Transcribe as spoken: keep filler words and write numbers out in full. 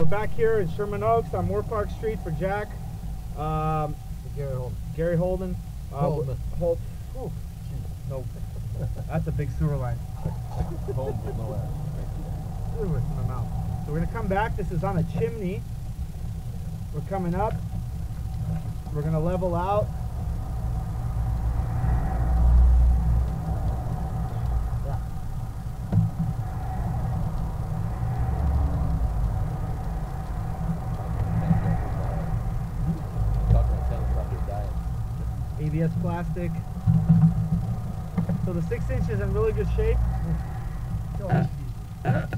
back here in Sherman Oaks on Moorpark Street for Jack. Um, Gary Holden. Gary Holden. Uh, Holden. Holt. Oh, no, that's a big sewer line. Holden will know that. Ooh, it's in my mouth. So we're gonna come back. This is on a chimney. We're coming up. We're gonna level out. A B S plastic. So the six inch is in really good shape.